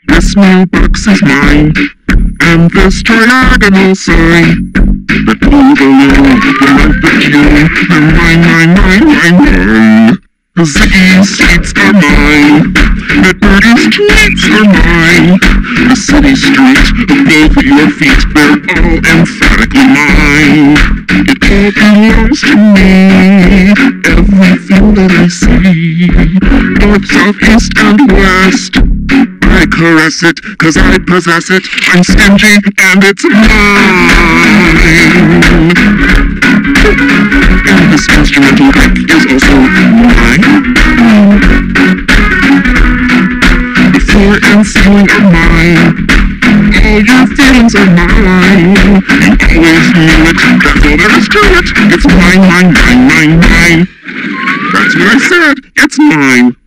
This mailbox is mine, and this diagonal sign that overload the life that you are mine. The Ziggy seats are mine, that Birdie's tweets are mine. The city street above your feet, they're all emphatically mine. It all belongs to me, everything that I see. North, south, east, and west, I caress it, 'cause I possess it. I'm stingy, and it's mine. And this instrumental deck is also mine. The floor and ceiling are mine. All your feelings are mine. You always knew it, that's all there is to it. It's mine. That's what I said, it's mine.